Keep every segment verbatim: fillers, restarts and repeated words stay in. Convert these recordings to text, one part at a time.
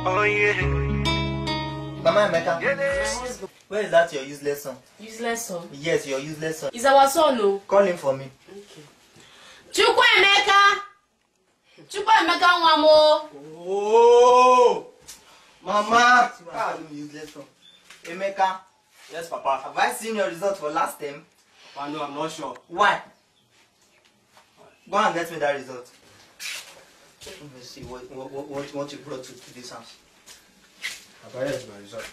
Oh yeah. Mama Emeka, where is that your useless son? Useless son? Yes, your useless son. Is our son, no? Call him for me. Okay. Chukwu Emeka! Chukwu Emeka Nwamo! Oh! Mama! Ah, you useless son. Emeka. Yes, Papa. Have I seen your result for last term? Papa, no, I'm not sure. Why? Go and get me that result. Let me see what, what, what, what you brought to, to this house. Papa, here's my result.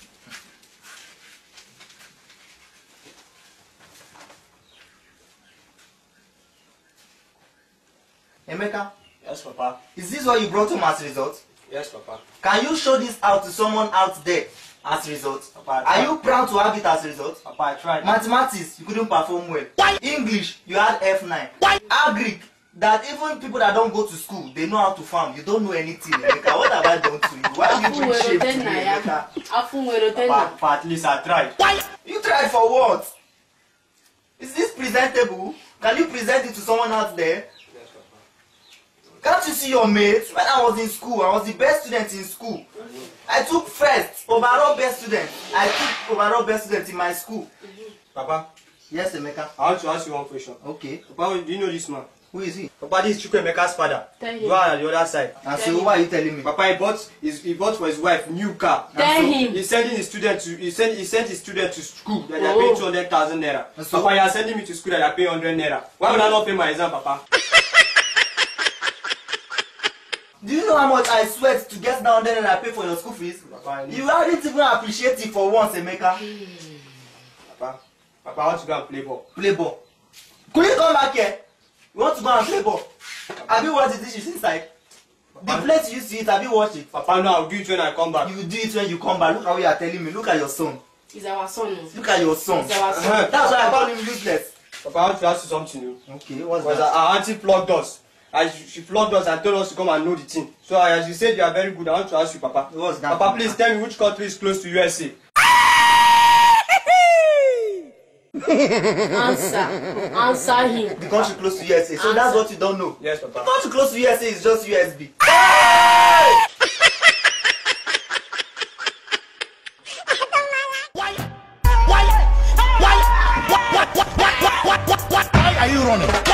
Emeka, Yes, Papa. is this what you brought home as result? Yes, Papa. Can you show this out to someone out there as result? Papa, Are you proud to have it as result? Papa, I tried. Mathematics, you couldn't perform well. Why? English, you had F nine. Why? Agric, that even people that don't go to school, they know how to farm. You don't know anything, Emeka. What have I done to you? Why do you bring shame to me, Emeka? Papa, Papa, at least I tried. Why? You tried for what? Is this presentable? Can you present it to someone out there? Yes, Papa. Can't you see your mates? When I was in school, I was the best student in school. I took first, overall best student. I took overall best student in my school. Papa, Yes, Emeka. I want to ask you one question. Okay. Papa, do you know this man? Who is he? Papa, this is Chukwu Emeka's father. Tell him. You are on the other side. And so why are you telling me? Papa, he bought his, he bought for his wife new car. Tell so, him. He's sending his student to he sent he sent his student to school that they are Oh. paying two hundred thousand naira. And so- Papa, you are sending me to school that they are paying hundred naira. Why would I not pay my exam, Papa? Do you know how much I sweat to get down there and I pay for your school fees? Papa, I need- You hadn't even appreciate it for once, Emeka. Papa, Papa, I want to go and play ball. Play ball. Could you come back here? You want to go and play ball? Have you watched the dishes inside? The plate you used to eat, have you watched it? Papa, no, I'll do it when I come back. You will do it when you come back. Look at what you are telling me. Look at your son. Is our son, no? Look at your son. Is our son? Uh-huh. That's why I call him useless. Papa, I want to ask you something new. Okay, what's Because that? our auntie plugged us. And she, she plugged us and told us to come and know the thing. So as you said you are very good, I want to ask you, Papa. What's that? Papa, please tell me which country is close to U S A. Answer. Answer him. The country close to U S A. So that's what you don't know. Yes, The Papa. country close to U S A is just U S B. Why are you running?